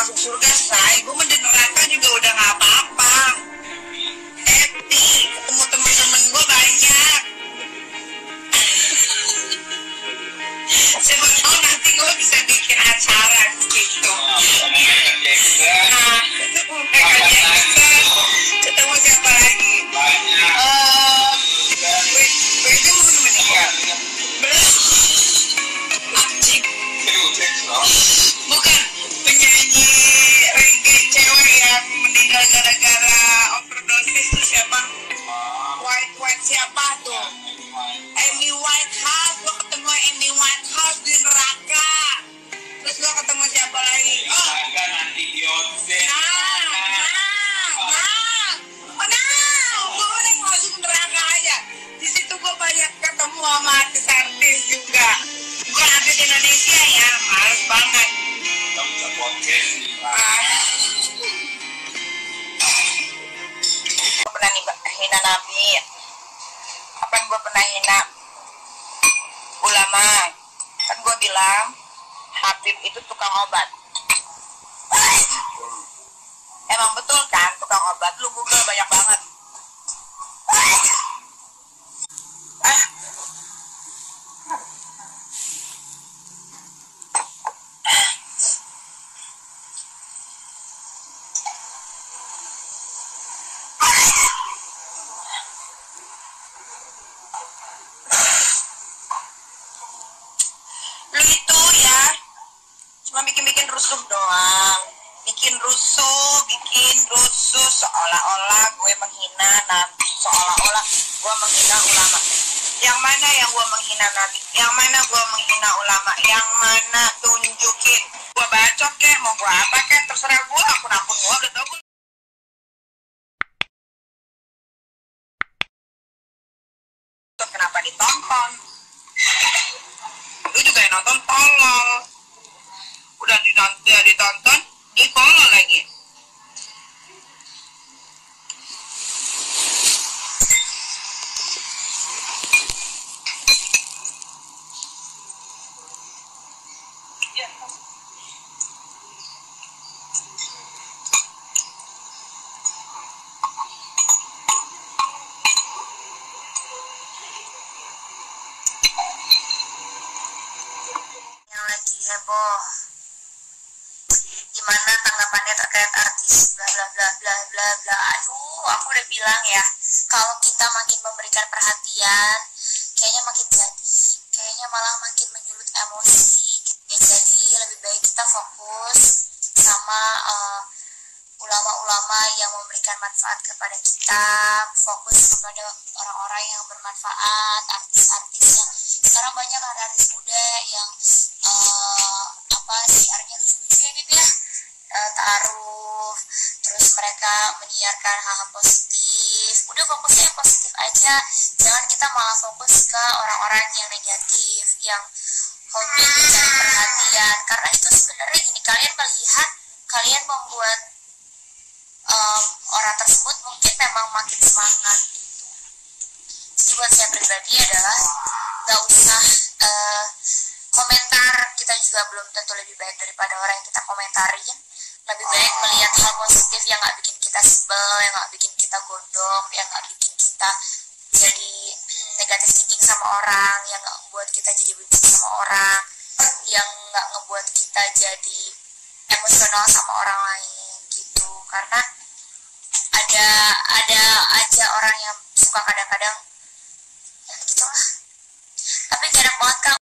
masuk surga, say. Gue mah di neraka juga udah gak apa-apa. Happy, ketemu temen-temen gue banyak. Siapa tahu nanti gue bisa bikin acara gitu. Nah, Michael Jackson. Ketemu siapa lagi? Gue itu mau nemenin. Belum. Bukan penyanyi reggae cewek yang meninggal gara-gara overdosis itu siapa? White siapa tuh? Amy Winehouse. Gue ketemu Amy Winehouse di neraka. Terus gue ketemu siapa lagi? Oh, gue udah masuk neraka aja. Di situ gue banyak ketemu sama artis-artis juga. Bukan artis Indonesia ya, males banget. Gue pernah hina Nabi. Apa yang gue pernah hina? Ulama. Kan gue bilang Habib itu tukang obat. Emang betul kan tukang obat? Lu Google banyak banget. Lu itu ya cuma bikin rusuh doang. Bikin rusuh seolah-olah gue menghina Nabi, seolah-olah gue menghina ulama. Yang mana yang gue menghina Nabi? Yang mana gue menghina ulama? Yang mana? Tunjukin. Gue bacot kek, mau gue apa kek, terserah gue. Akun-akun gue udah tau gue. Kenapa ditonton? Lu juga yang nonton tolol. Udah ditonton, di-follow lagi. Yang lagi heboh, gimana tanggapannya terkait artis bla bla bla bla bla bla. Aduh, aku udah bilang ya, kalau kita makin memberikan perhatian, kayaknya makin jadi, kayaknya malah makin menyulut emosi. Jadi lebih baik kita fokus sama ulama-ulama yang memberikan manfaat kepada kita, fokus kepada orang-orang yang bermanfaat, artis-artis yang sekarang banyak artis muda yang siarnya lucu-lucu ya gitu ya, ta'aruf, terus mereka menyiarkan hal-hal positif. Udah fokusnya yang positif aja, jangan kita malah fokus ke orang-orang yang negatif, yang hobi mencari perhatian. Karena itu sebenarnya gini, kalian melihat, kalian membuat orang tersebut mungkin memang makin semangat gitu. Jadi buat saya pribadi adalah gak usah komentar. Kita juga belum tentu lebih baik daripada orang yang kita komentarin. Lebih baik melihat hal positif yang gak bikin kita sebel, yang gak bikin kita gondok, yang gak bikin kita jadi negatif thinking sama orang, yang gak membuat kita jadi benci sama orang, yang gak ngebuat kita jadi emosional sama orang lain gitu. Karena ada aja orang yang suka kadang-kadang